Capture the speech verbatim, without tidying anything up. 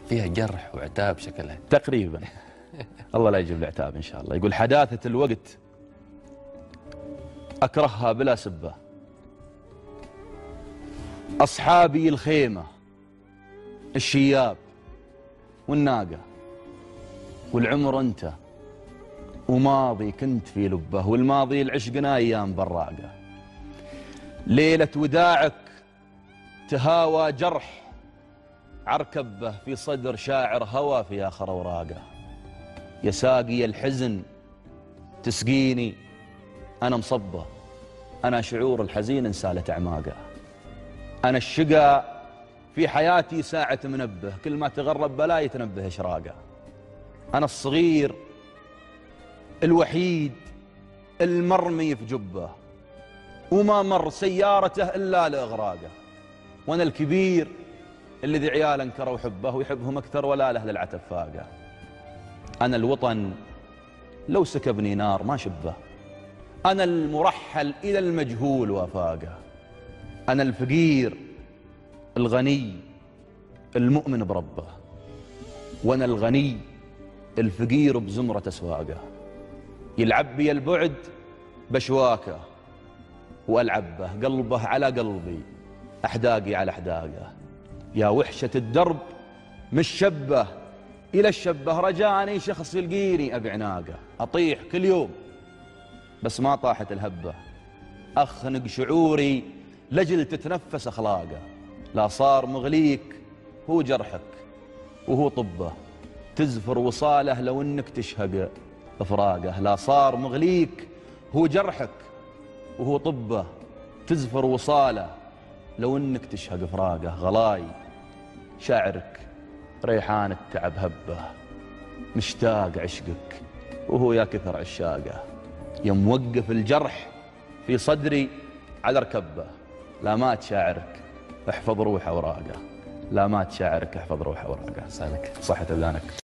فيها جرح وعتاب شكلها تقريبا. الله لا يجيب العتاب إن شاء الله. يقول حداثة الوقت أكرهها بلا سبة، أصحابي الخيمة الشياب والناقة، والعمر أنت وماضي كنت في لبه، والماضي العشقنا أيام براقة. ليلة وداعك تهاوى جرح عركبه في صدر شاعر هوى في آخر أوراقه. يا ساقي الحزن تسقيني أنا مصبه، أنا شعور الحزين انسالت أعماقه. أنا الشقا في حياتي ساعة منبه، كل ما تغرب بلا يتنبه إشراقه. أنا الصغير الوحيد المرمي في جبه، وما مر سيارته إلا لإغراقه. وأنا الكبير الذي عيال انكروا حبه ويحبهم أكثر ولا له للعتب فاقه. أنا الوطن لو سكبني نار ما شبه، أنا المرحل إلى المجهول وافاقه. أنا الفقير الغني المؤمن بربه، وأنا الغني الفقير بزمرة أسواقه. يلعب بي البعد بشواكه، وألعبه قلبه على قلبي أحداقي على أحداقه. يا وحشة الدرب مش شبه إلى الشبه، رجاني شخص يلقيني أبي عناقه. أطيح كل يوم بس ما طاحت الهبة، أخنق شعوري لجل تتنفس أخلاقه. لا صار مغليك هو جرحك وهو طبه، تزفر وصاله لو انك تشهق افراقه. لا صار مغليك هو جرحك وهو طبه، تزفر وصاله لو انك تشهق افراقه. غلاي شاعرك ريحان التعب هبه، مشتاق عشقك وهو يا كثر عشاقه. يا موقف الجرح في صدري على ركبه، لا مات شاعرك احفظ روح اوراقه. لا مات شاعرك احفظ روح اوراقه. سالك صحة أبدانك.